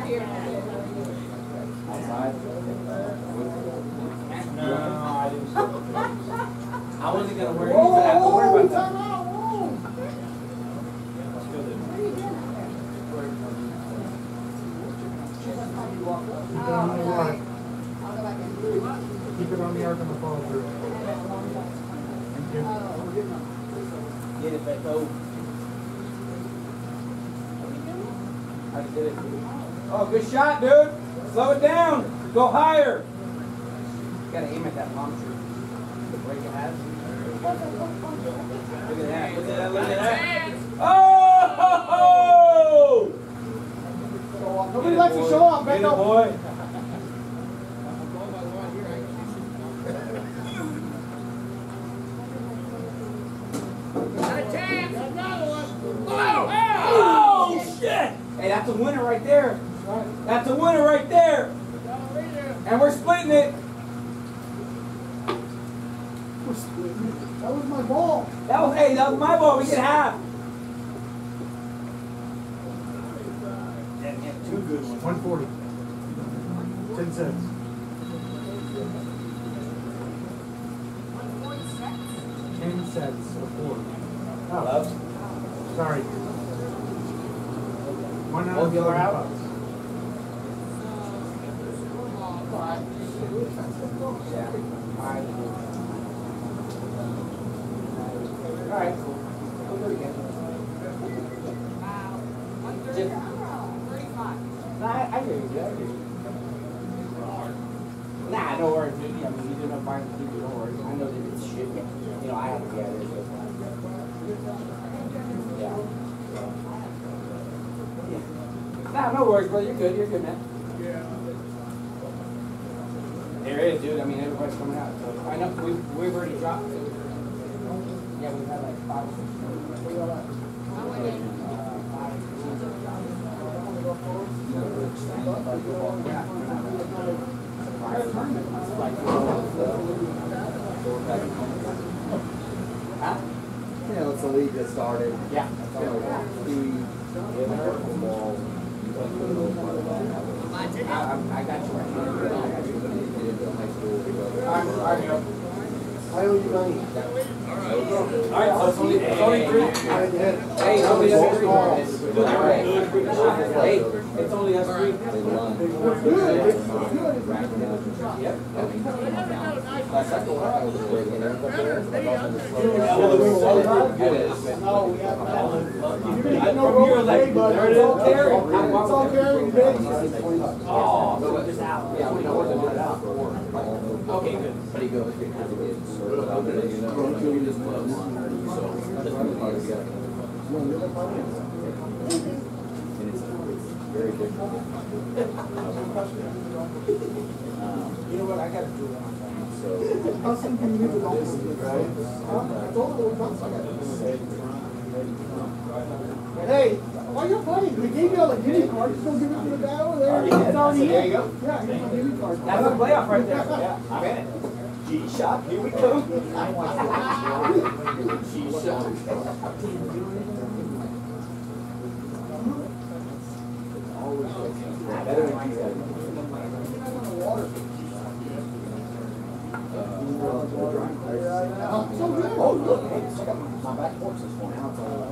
Outside? No, I didn't. I wasn't going to wear anything. I have to worry about that. Keep it on the arc on the follow through. Thank you. Get it back over. I did it. Oh, good shot, dude. Slow it down. Go higher. You gotta aim at that palm tree. The break it has. Look at that. Look at that. Look at that. Oh! Nobody likes to show off, man. Boy. Oh, shit! Hey, that's a winner right there. That's a winner right there. And we're splitting it. That was my ball. That was my ball. We get half. Two good ones. 140. 10 cents. 10 cents or 4. Oh. Sorry. One out Both y'all are out. All right. We'll do it again. Nah, I hear you. I hear you. Nah, no worries, dude. I mean, you do no fine people, don't worry. I know that it's shit. You know, I have to get it. Yeah. Nah, no worries, brother. You're good. You're good, man. Yeah. There is, dude. I mean, everybody's coming out. So I know we've already dropped it. Yeah, we've had like 5 or 6. What you all at? Yeah, let's the league get started. Yeah. I got you right here. I owe you money. Alright, so it's only 3. Hey, it's only us 3. Hey, it's only us 3. Yep. I know you're like, there it is. It's all carrying Oh, so it's just out. Yeah, we know what to do it out. Okay, good. But he goes, because it is. Very different. You know what? I got to do that. Hey, why you're playing? We gave you all the guinea cards. Just don't give it to the guy over there. It's already There you go. Yeah, here's my guinea card. That's a playoff right there. Yeah, I'm in it. G-Shock, here we go. G-Shock. Oh, look, hey, check out my back porch this morning.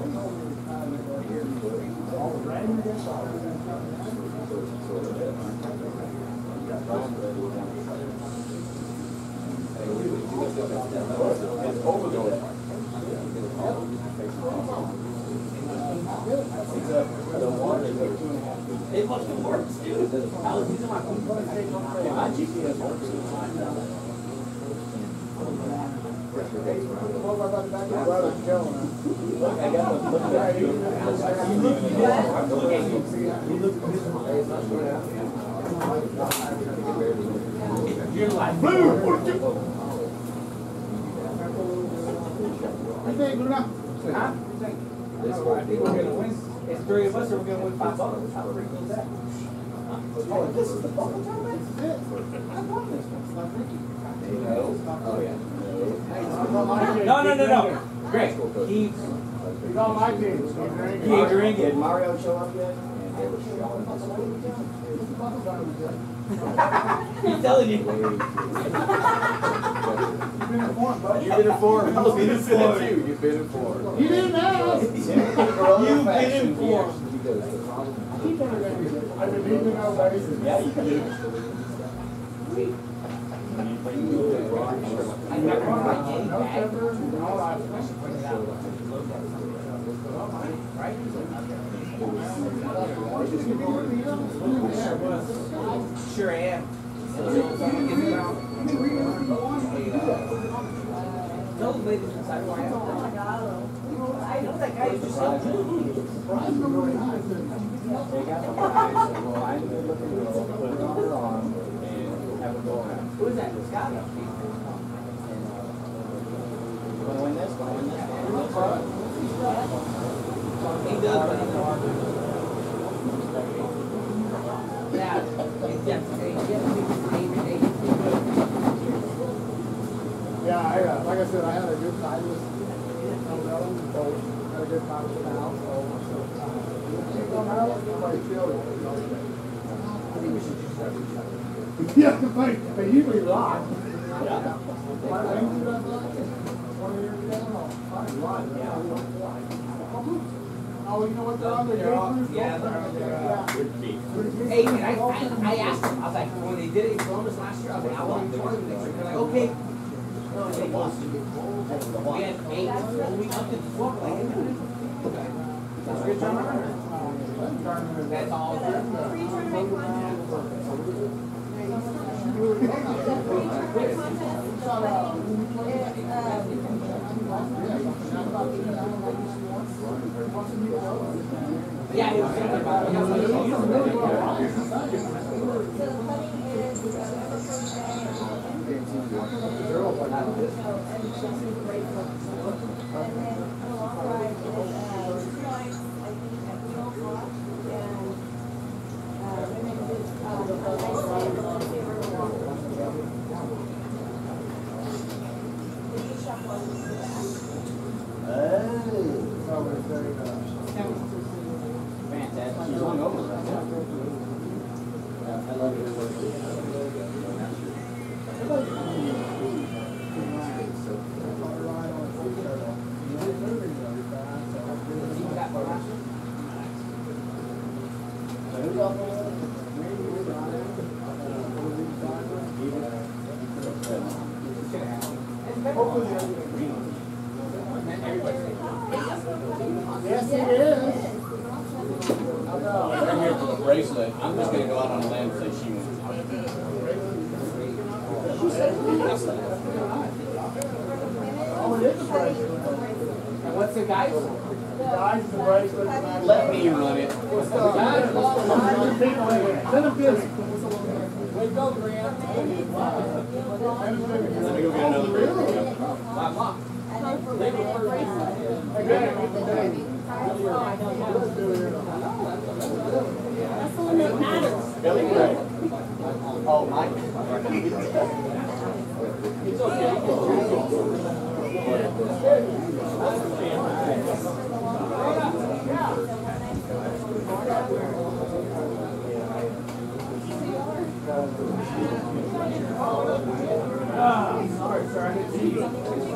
It must have worked, dude. I was using my phone. My GPS works. You're like, blue! I think, Luna. Huh? I think we're going to win. It's 3 of us, or we're going to win $5. How pretty cool is that? Oh, this is the bubble tournament? I won this one. It's not freaky. Oh, yeah. No. Great. He's on my team. he ain't drinking. Did Mario show up yet? He's telling you. You've been informed, buddy. You've been informed. You've been informed. You've been informed. You didn't ask. You've been informed. I believe in our ways. Yeah, you do. I never my game bag. Sure am. Those ladies inside where I am. I know that guy is just so good. Who is that? Scott? Wanna win this? He does, but he's hard. Yeah, like I said, I had a good time with Maryland, so had a good time with the house. So, she's on Maryland, everybody chill. I think we should just have each other. Yeah, they usually rock. Yeah. My things are that much. 20 years ago, oh, you know what they're on their Yeah, they're on their Hey, man, I asked them, I was like, when they did it in Columbus last year, I was like, I want to join them next year. They're like, okay. We had 8, we upped it to 12, like, okay. That's good, John. That's all. Yeah, it was something about fantastic. She's going over right now. I love it. Yes, it is. I'm here for the bracelet. I'm just gonna go out on a limb and say she wins. Oh, it is a bracelet. And what's the guy? The guys, the bracelet. Let me run it. Send him this. Way to go, Grant. Let me go get another bracelet. Billy Gray. Oh, Mike. It's okay. Sorry, sir. I didn't see you.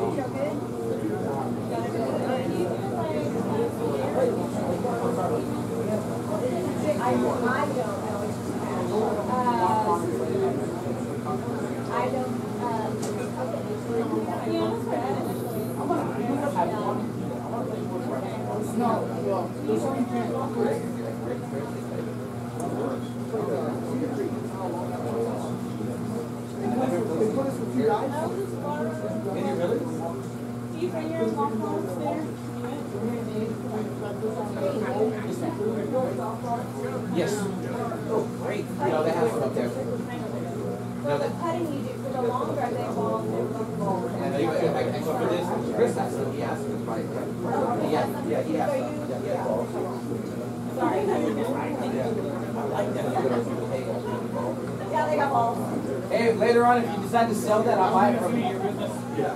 Yes. Oh, great. No, they have some up there. No, that. Cutting you do for the longer they want. And they, actually for this, Chris has some, he has some, right? Yeah, he has some. Yeah. Sorry. I like that. Yeah, they got balls. Hey, later on, if you decide to sell that, I'll buy it from you. Yeah.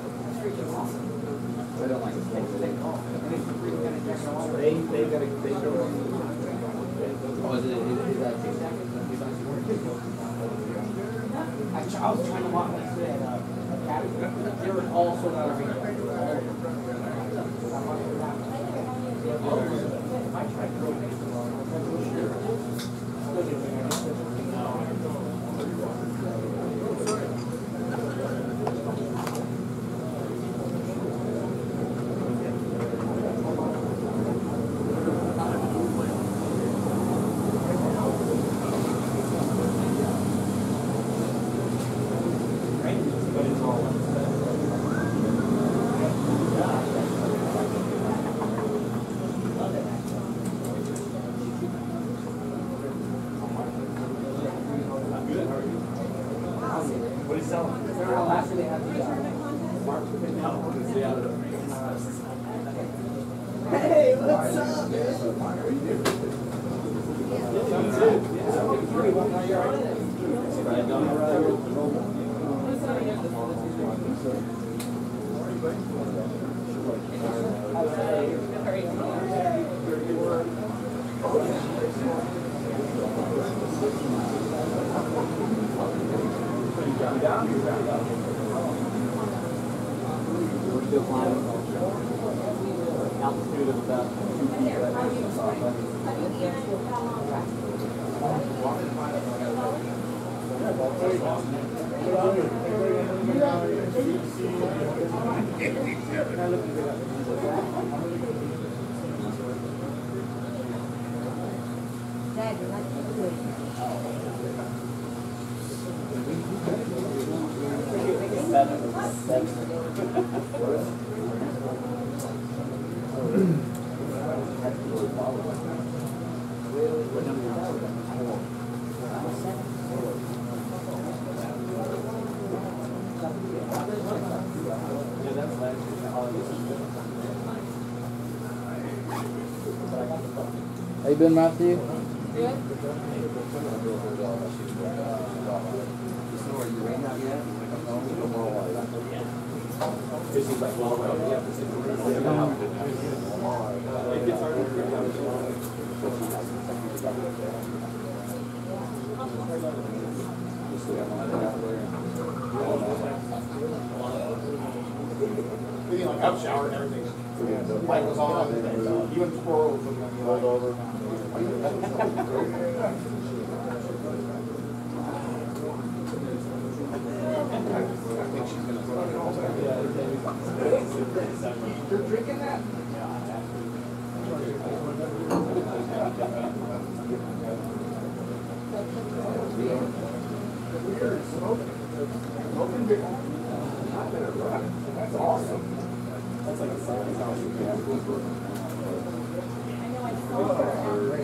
I don't like it. They Oh, is that Tic Tac? I was trying to walk this way at Academy. They were all sold out of retail. What are you selling? Last year they had the, hey, what's up, We're still climbing. Altitude of about 2 feet. Dad, you like to do it. How you been, Matthew? Like I've showered and everything. The light was on, and even the squirrel was looking at me rolled over. You're drinking that? Weird, smoking beer. That's awesome. That's like a science house. I know I saw her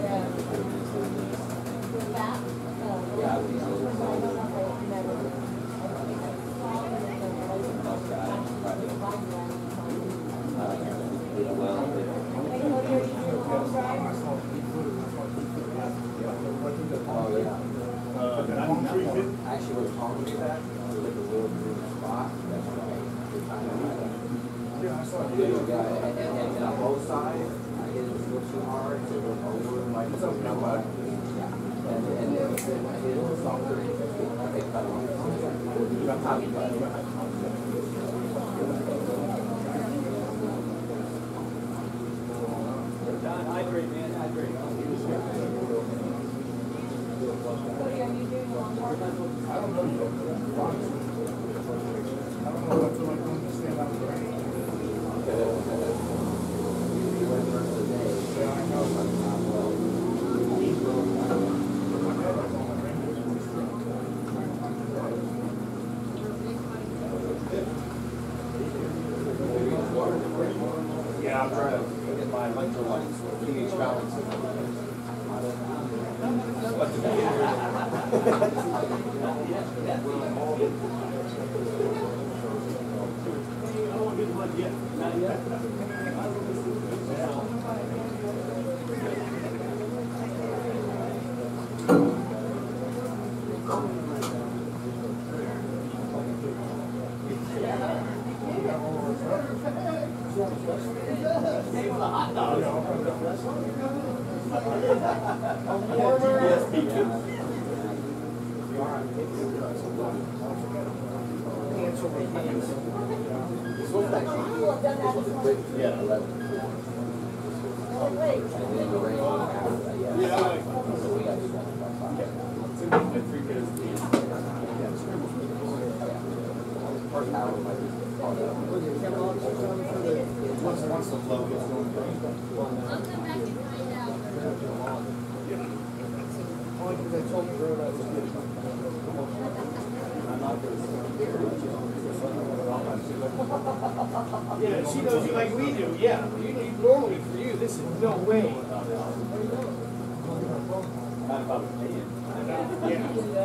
Actually, we're talking about that. Like a little green spot. That's right. Yeah, I saw it. And on both sides, I hit it a little too hard, so it went over like it's open up. And then I hit it softer. They cut it off. I'm talking about it. John, hydrate, man, hydrate. Cody, are you doing long work? I don't know. I don't know what it's like when you stand out in the rain. Yeah, I know. Yeah, I'm trying to get my electrolytes, pH balance. Hey, with a hot dog. Yeah, 11. Oh, wait. And then the rain. Yeah, like. So we got to do that. First hour might be. Once the flow gets going. I'll come back and find out. Only because they told me the road I was good. Yeah, she knows you like we do, yeah. Normally for you, this is no way. Not about opinion. Yeah.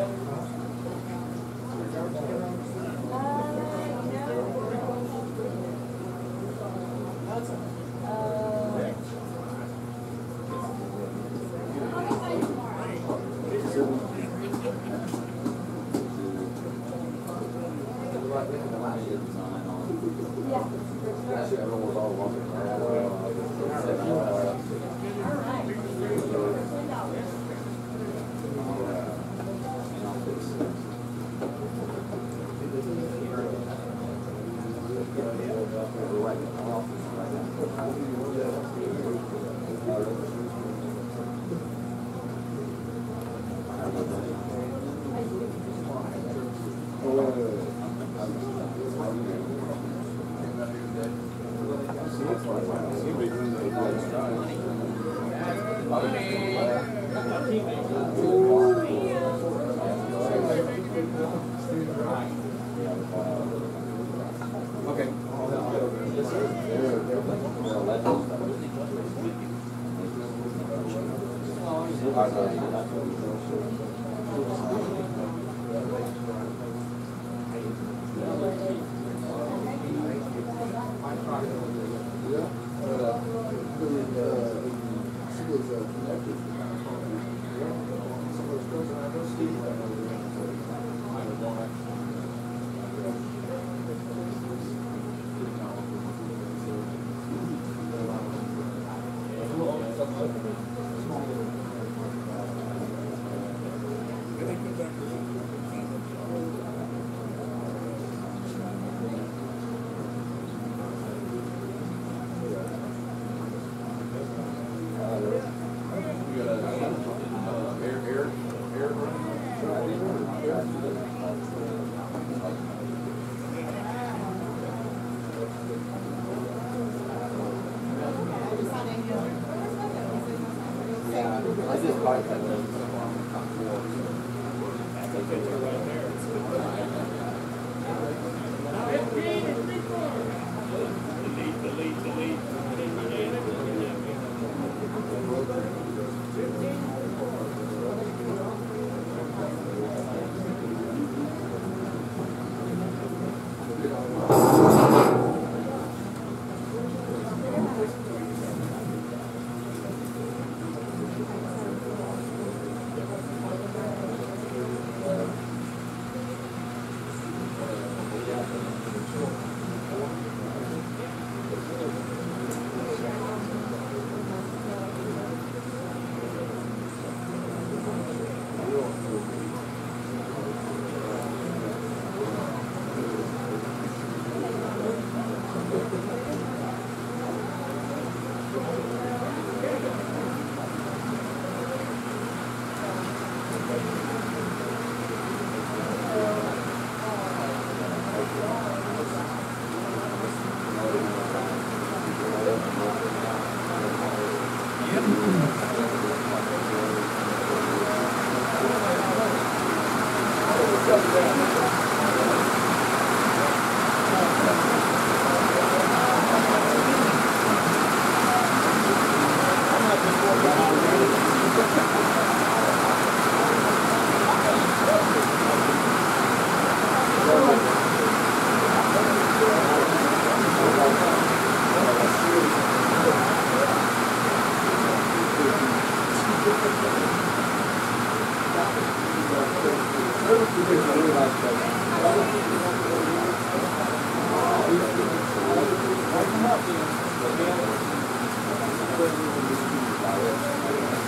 I just bought that.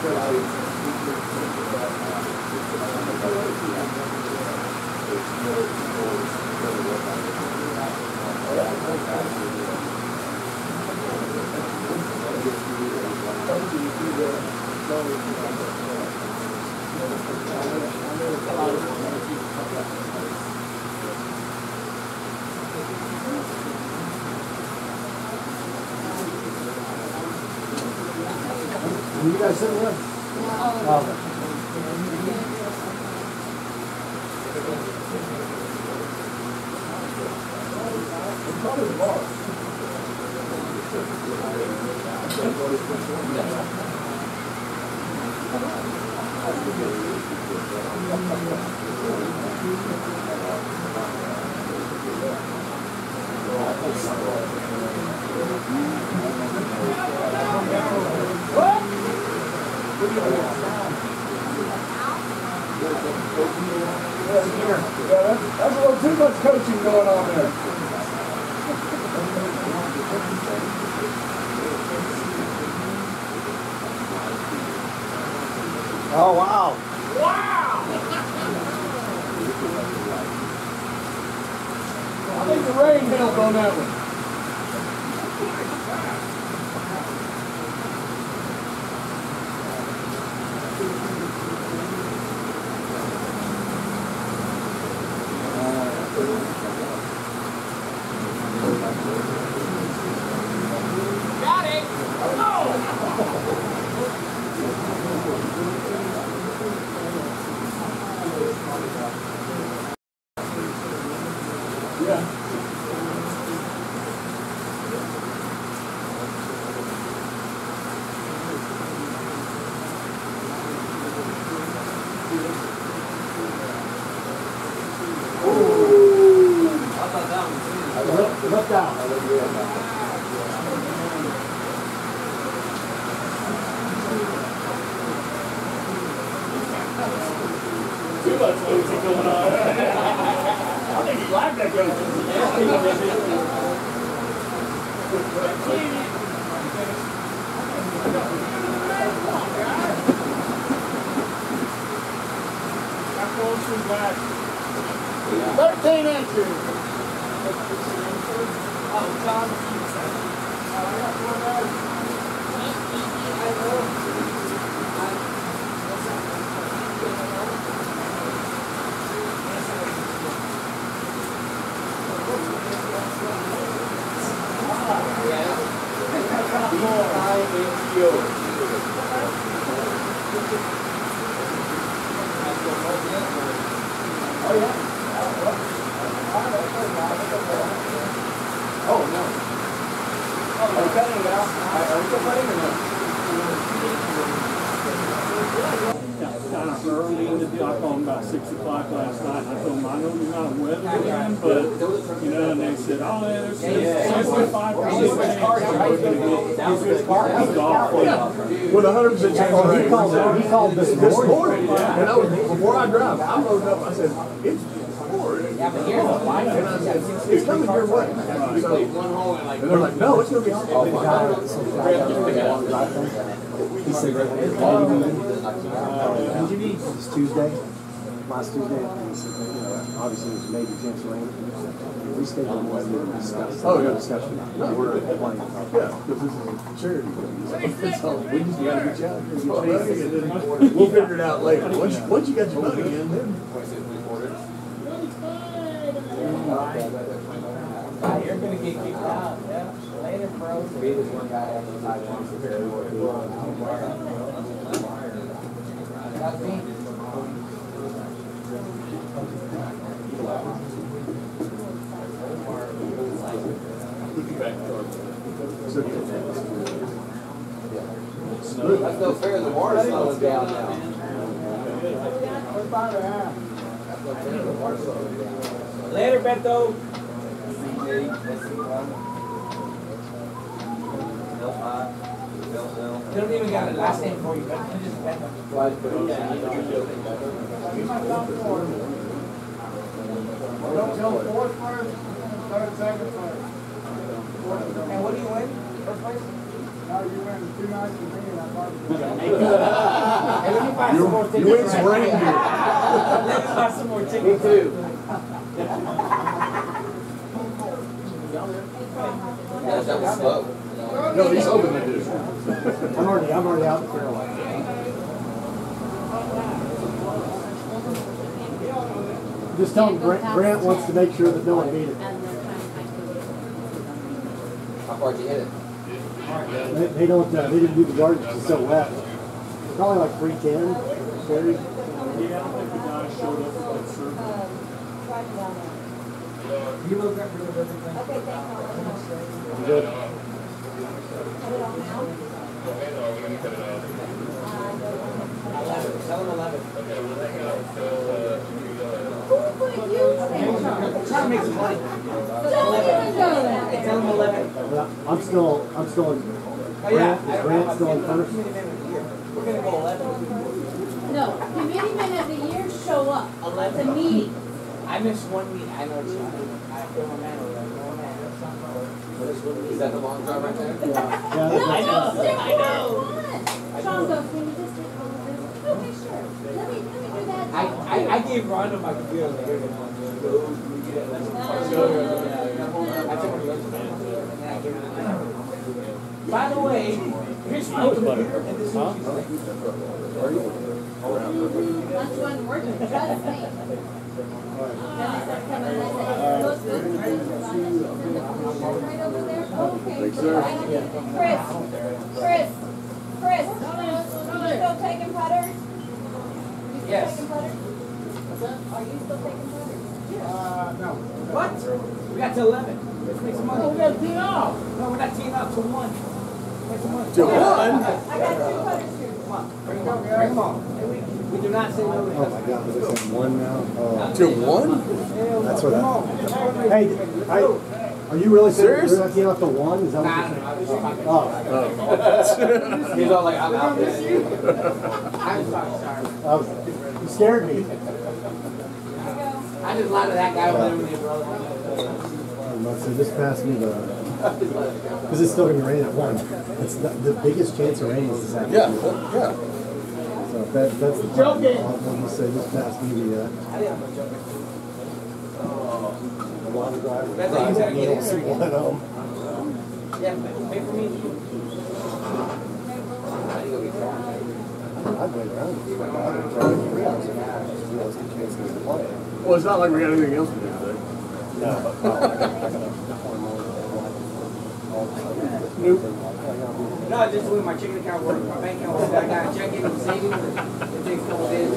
You guys sitting there? That's a little too much coaching going on there. Oh, wow. Wow! I think the rain helped on that one. Look down. Too much losing going on. I think he liked that goat. How close was that? 13 inches. Oh, John. Oh, yeah. Oh, no. Are you cutting it out? Are you still cutting or no? Kind of early in the day. I called them about 6 o'clock last night, and I told them, I know you're not a weatherman, but, you know, and they said, oh, yeah, there's 75% with 100% chance of rain. He called this morning. And I was, before I drive, I loaded up, I said, it's Yeah, but here's the line. it's coming your way. So, and they're like, no, it's going to be awful. He said, it's Tuesday, last Tuesday. He said, obviously there's a major chance of rain. We stayed on the weather and discussed. Oh, yeah, discussion. No, we're playing. Yeah, because this is a charity. So we just got to get you out here. We'll figure it out later. Once you got your money in, then. You're gonna get kicked out. Yeah. Later, bro. Be this one guy after the side wants to carry That's me. That's no fair, the water's slowing down now. That's no fair, the water's slowing down. Later, Beto. They don't even got a last name for you, but you just Beto. Don't tell fourth first, third, second first. And what do you win? First place? No, you win 2 nights with me and I bought you. Hey, let me buy some more tickets. You win some right reindeer. now. Let me buy some more Me tickets. too. Yeah, that was slow. No, he's hoping to do. I'm already out in Carolina. Just tell him Grant wants to make sure that no one beat it. How far did you hit it? They don't, they didn't do the yardage because it's so wet. Probably like 310, carry. Yeah, I don't think the guy showed up for that survey. You look up for everything. Okay, thank you. Good. Put it on now. Tell him 11. Who put you there? Try to make some money. Don't even go there. Tell him 11. I'm still in. Oh, yeah. Grant's still in first. We're going to go 11. No, committee men of the year show up. 11. It's a meeting. I missed one meeting. I know it's I feel my man over there. No man. That's not fun. Is that the long drive right there? Yeah, No, that's- I know. Sean goes, can you just take all of this? Okay, sure. Let me do that. I gave Rhonda my computer. Like, here, man. Go. We get it. Let's go. I took her lunch. And I gave her the number. By the way, here's my computer. And this is what she's like. Lunch wasn't working, trust me. Then they start coming and I said, those good friends are on this, she's in the computer right over there. Okay. Chris, you still taking putters? You still Yes. taking putters? Are you still taking putters? No. What? We got to 11. Let's make some money. Oh, we got to tee off. No, we're not teeing up to 1. Make some money. To one? I got 2 putters here. Come on. Bring them on. Bring them on. We do not say no to Oh my God, is this one now? Oh. To one? That's what Hey, are you really serious? You're not teeing off to 1? Is that what you're saying? Oh. He's all like, I'm out there. I'm sorry. You scared me. I just lied to that guy over there with your brother. So just pass me the, because it's still going to rain at 1. It's the biggest chance of rain is this afternoon. Yeah. So if that's the problem, I'll just say just pass me the, I didn't have no joke. water driver. That's how you gotta get in there. One at home. Yeah, pay for me. I'd wait around. I'd try to get rid of it. Realistic chances to play. Well, it's not like we got anything else to do today. No. No, just the way my checking account works, my bank account works. I got a checking and savings. It takes a couple days.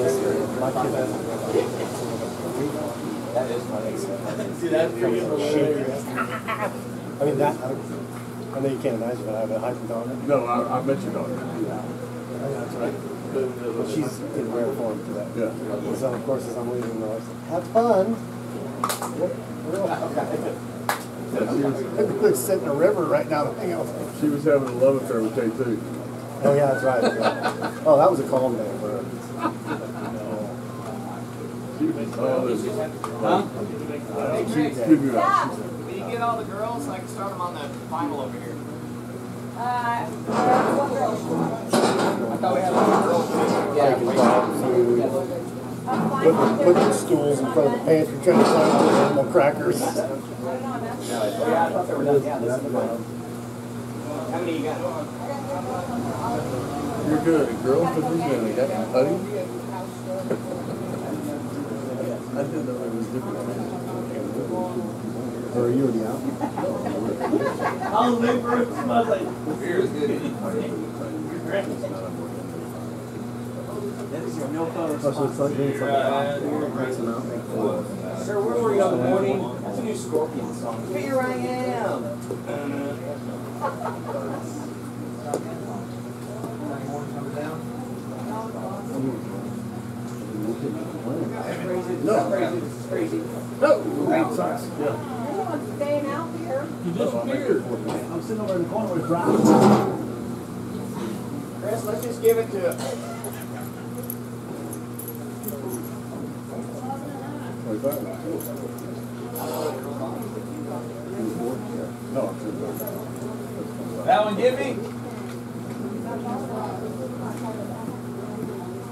That is funny. See, that's pretty hilarious. I mean, I know you can't imagine, but I have a hypochondriac. No, I bet you don't. That's right. But she's in rare form for that. Yeah. So, of course, as I'm leaving, I was like, have fun. They're sitting in a river right now. Hang on. She was having a love affair with K2. Oh, yeah, that's right. Yeah. Oh, that was a calm day for her. Excuse me, Yeah. Can you get all the girls so I can start them on the Bible over here? What girl? I thought we had a lot of girls. Taking dogs, putting stools in front of the pantry, trying to find those animal crackers. Yeah, I thought they were done. Yeah, this is mine. How many you got? You're good. Girls put these in. They got some putty. I didn't know it was different. Or are you already out? I'll live for it. Smells like Beer is good. Oh, so it's like being maxing out. Sir, where were you on the morning? That's a new Scorpion song. Here I am. No. This is crazy. No. Great size. Yeah. Everyone's staying out here. You disappeared. I'm sitting over in the corner with Brown. Chris, let's just give it to 25. No, I'm sure. That one give me?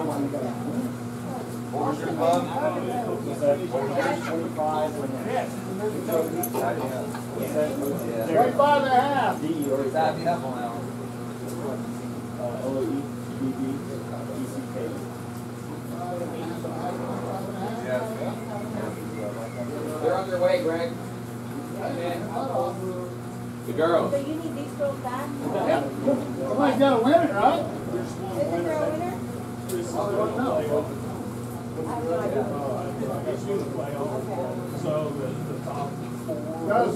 What was your club? 25 and a half. Savvy up on that one. They're on their way, Greg. The girls. So you need these girls back? Somebody's got to win it, right? Isn't there a winner? I don't know. I have no idea. So the top four Guys, are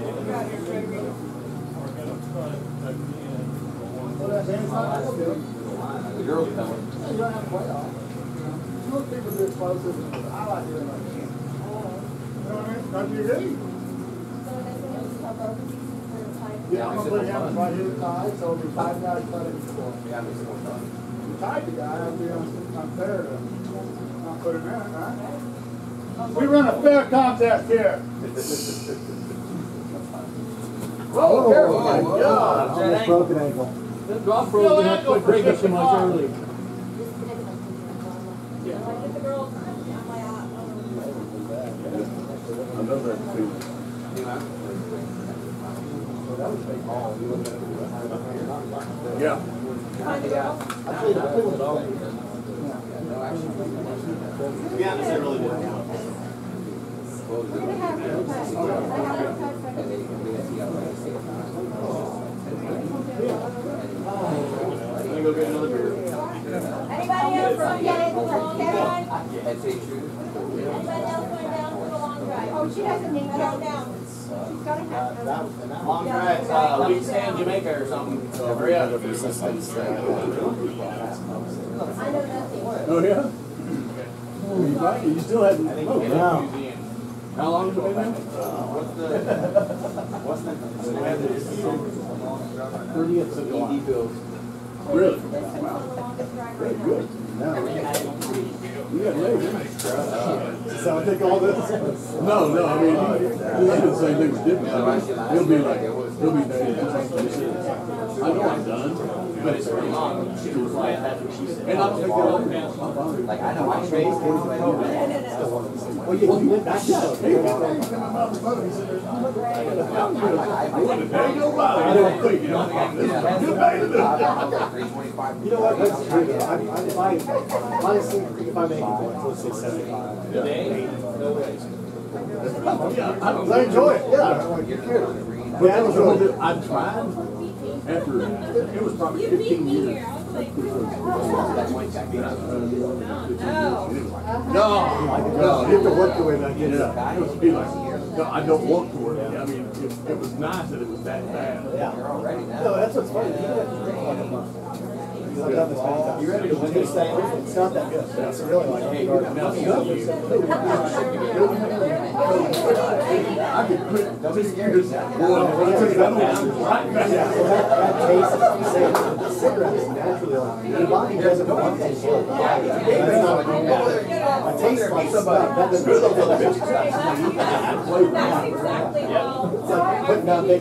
gonna put again. well, that band's not that good. The girls coming. You don't have to play off. Most people do explosive. I like doing that. You know what I mean? Don't you agree? So that's when you tell both of these for the type. Yeah, I'm gonna put him right here tied, so it'll be 5 guys putting it for. Yeah, makes more fun. You tied the guy, I'd be unfair to not put him in it, right? We run a fair contest here. Oh, careful. my God. Almost broke an ankle. This golf pro didn't have to quit drinking so much early. Like get the girls, I'm like, Yeah. find the girls. To be honest, it really didn't count. What do they have for the type? I have the type for Let me go get another beer. anybody else from Kevin? I'd say true. Anybody else going down for the long drive? Oh, she doesn't need to go down. She's got to have. Long drive, week stay in Jamaica or something. So hurry up. I know nothing. Oh, yeah? You still haven't. How long has it been now? What's the 30th of July. ED bills. Really? This is the longest drive right now. Good. You got legs. So I'll take all this? No, I mean, I did the same thing with different. He'll be like, he'll be there. I know I'm done, but it's pretty long. She was like, that's what she said. And I'll take the other down. Like, I know my face. Well, you went back to I don't bother. I don't think, you know, you're paid to do it. You know what? If I make it, let's say 75. I enjoy it, yeah. But that was one that I tried after, it was probably 15 years. No, you have to work the way that gets up. It was be like, no, I don't want to work. I mean, it was nice that it was that bad. Yeah. No, that's what's funny. I've done this many times. You ready to win this thing? It's not that good. It's really like, hey, Now, I could quit just years. that taste is insane. Cigarettes naturally like, your body doesn't want that shit. It tastes like stuff. That doesn't feel good. That's exactly how. It's like putting down bacon.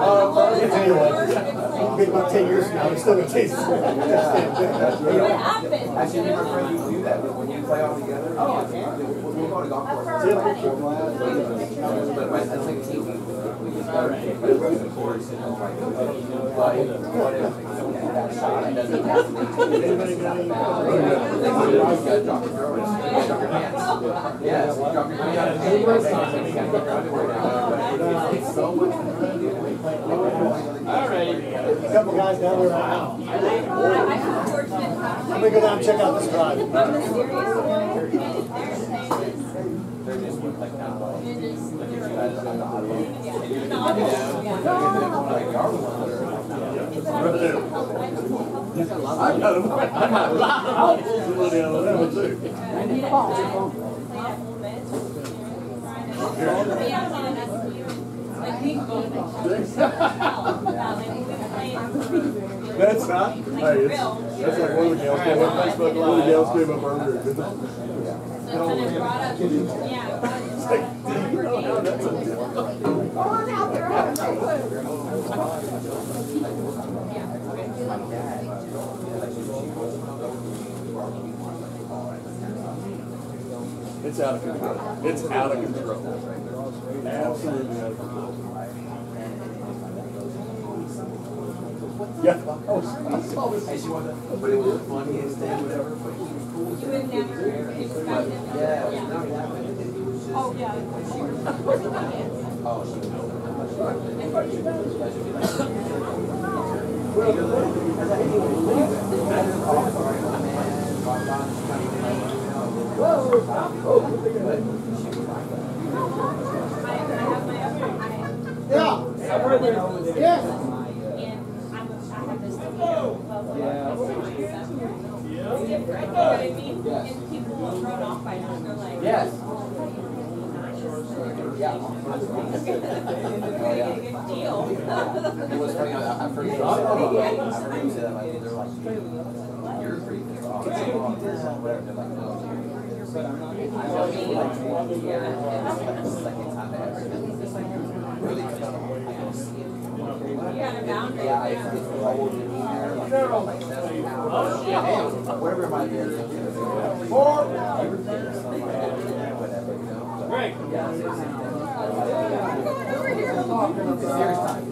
Anyway, about 10 years from now, it's still going to taste What happened? Actually, my friend used to do that when you play all together. We'll go to golf course. But that's like a team. We just got the course and like, what if that shot doesn't have to be Anybody got any? you gotta drop your girl. You gotta drop your pants. Yes, you drop your pants. You gotta get your underwear down. It's so much fun. All right. A couple guys down there right now. I'm fortunate. I'm going to go down and check out this drive. I'm the serious one. They're just with like now. Like if you guys got the audio. I got him. I got a lot of holes in the other one too. That's not. Hey, that's like one of the gals came up Facebook. One of the gals came up earlier. It's like, do you know how that's a It's out of control. It's out of control. Absolutely out of control. Yeah. And she wanted, but it was the funniest thing, whatever. But he was cool. You would never expect him. Yeah, it was not that, but it was just. Oh, yeah. Oh, she was. Yeah. Yes. And people will throw it off by now. They're like, Yes. Yeah. good deal. It was funny. I've heard you say that. I've heard you say that. Like, they're like, you're pretty pissed off. Whatever. They're like, no. I was like 20 years. That's the second time I ever did this. Like, really pissed off. I don't see it. Got a boundary. Yeah, it's cold in here. Like 7 hours. Whatever it might be. Whatever, you know. Greg. Yeah, serious time.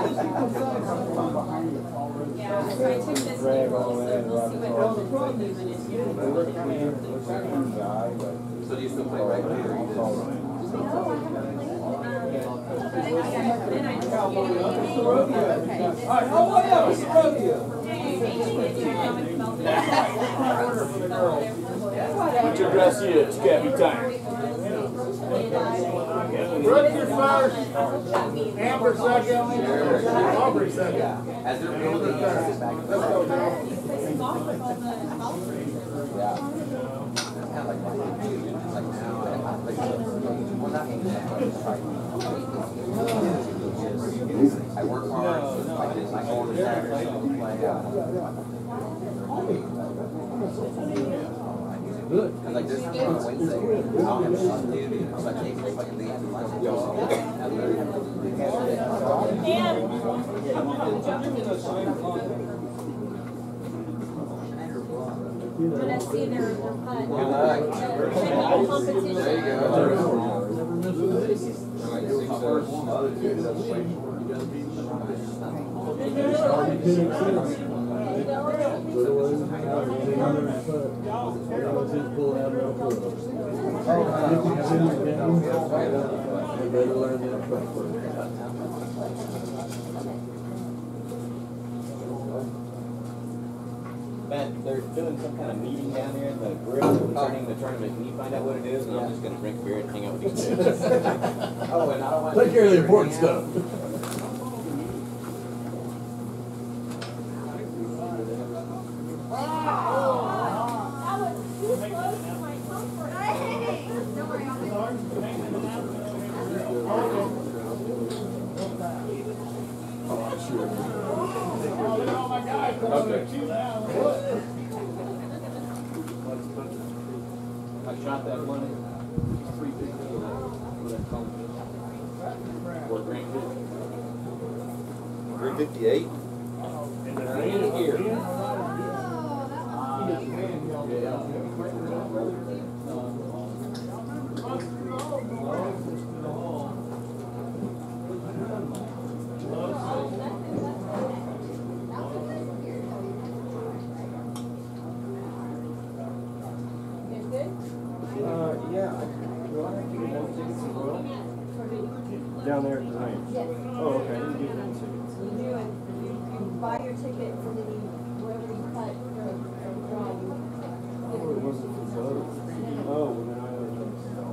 Yeah, so I took this new role, so we'll see what movement is here. So do you still play regularly or you just? No, I haven't played. Then I just What your dress is, Cappy Time. Rutgers first. Amber second. Aubrey second. Yeah. As they're building, you sit back and Let's go, Joe. yeah. It's kind of like my thing too. It's like now, well, not even that much. It's like, I work hard, so it's like this. I go on the Saturday, play good. Because like there's something on Wednesday, I don't have shit to do, so I take my fucking leave and lunch and go. When I see their putt. Good luck. Competition. There you Matt, they're doing some kind of meeting down there in the grill concerning the tournament. Can you find out what it is? And I'm just going to drink beer and hang out with you guys. Oh, and I don't want Take care of the important stuff. I shot that one. 350 with that phone. Or Grant 358? here. Yeah. Do I have to get those tickets as well? Down there tonight? Yes. Oh, okay. I didn't get those tickets. You do it. You buy your ticket and then you, wherever you cut, Oh, it wasn't for both. Oh, well then I don't know.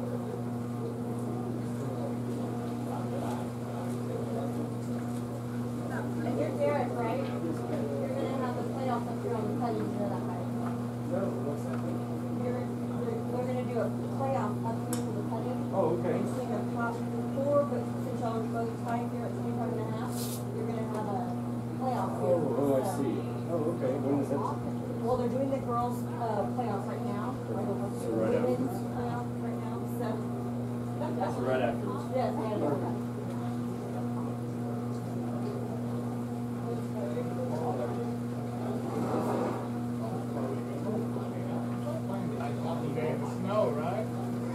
And you're Derek, right? You're gonna have the playoff up here on the putting, you know that, right? No, what's that? We're gonna do a playoff up here for the putting. Oh, okay. And swing a top four, but since y'all are both tied here at 25 and a half, you're gonna have a playoff here. Oh, I see. Oh, okay. When is that? Well, they're doing the girls' playoffs right now. So right after. Women's playoff right now, so. So right after this. Yes, yeah. Snow, right?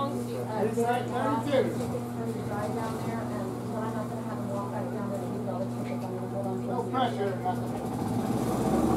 Drive down there, and but I'm not gonna have him walk back down there and do all the tickets. I'm gonna hold on to No his pressure, nothing.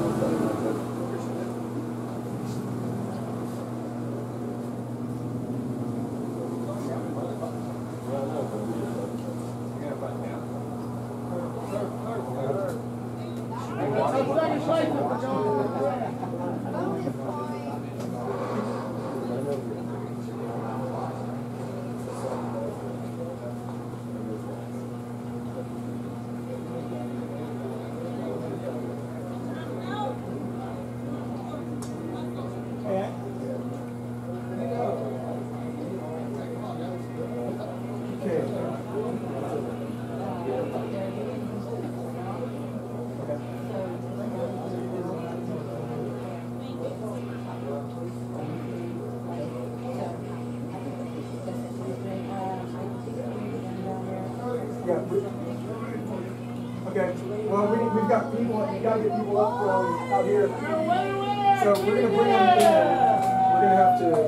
Yeah. Okay. Well, we've got people. We gotta get people up from out here. So we're gonna bring them in. We're gonna have to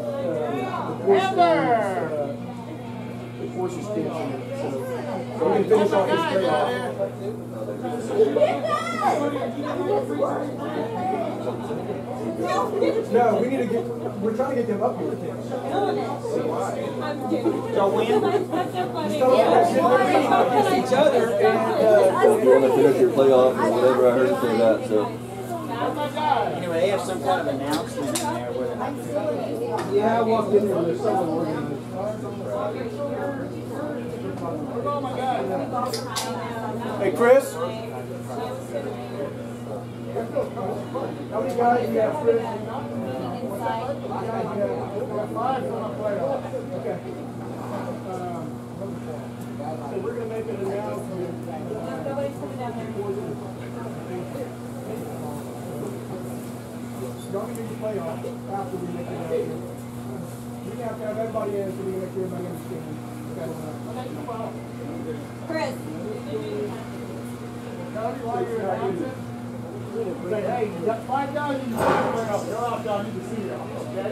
the forces canceling it. So we can finish off this playoff. No, we need to get. We're trying to get them up here. Each other and You want to finish your playoff or whatever, I heard you say that, so. anyway, they have some kind of announcement in there where they're Yeah, I walked in there and there's someone working. Hey, Chris? How many guys do you have, Chris? Five from our playoff. Okay. So we're going to make an announcement. Nobody's coming down there. Y'all can do the playoff after we make the announcement. We have to have everybody in so we can make sure everybody understands. Chris. Cody, while you're announcing, say, hey, you got 5 guys in the playoff. You're off, y'all need to see y'all. Okay?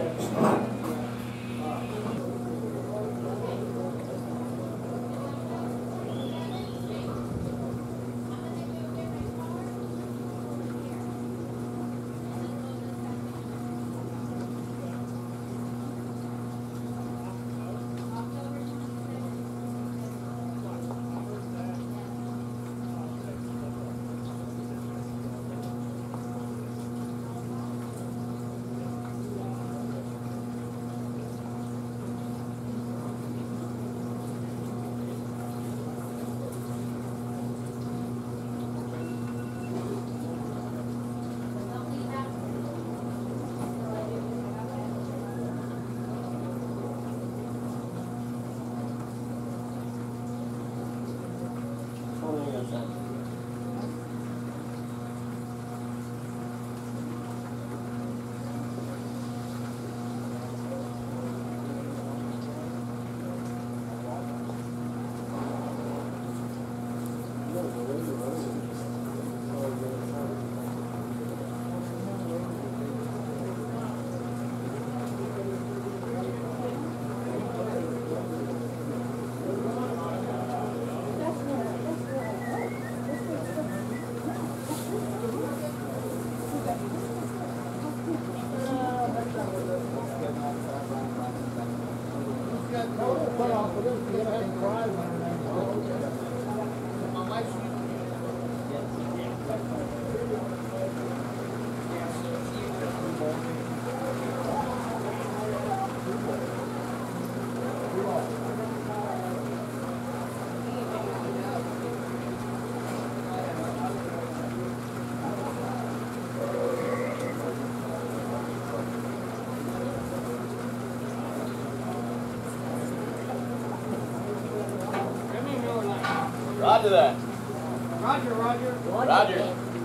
Roger that. Roger. Roger.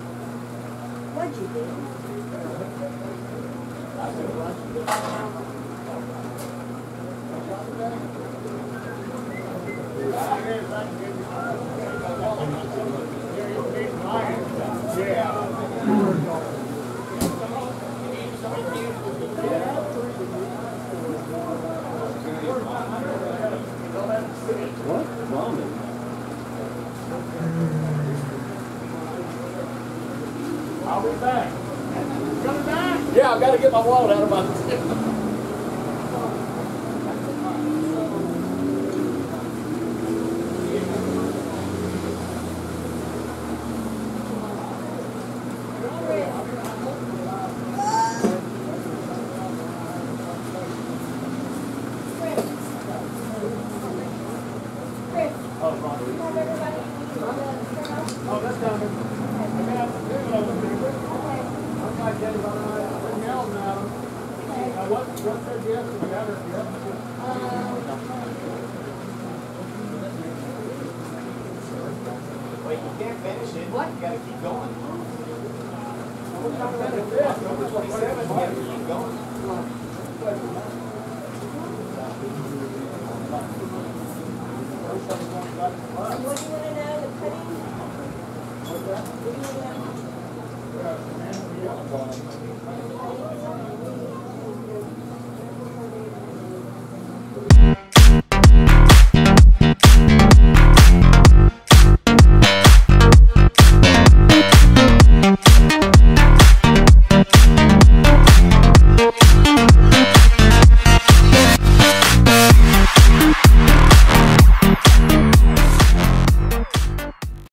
What'd you do? Yeah. I'll be back. Coming back? Yeah, I've got to get my wallet out of my. Oh, that's coming. I'm gonna have to do it over here. I'm like that, I'm yelling at him. Now, what said yes to the other? Wait, you can't finish it. What? You gotta keep going. Number 27, you gotta keep going. First, I'm going back to the bus.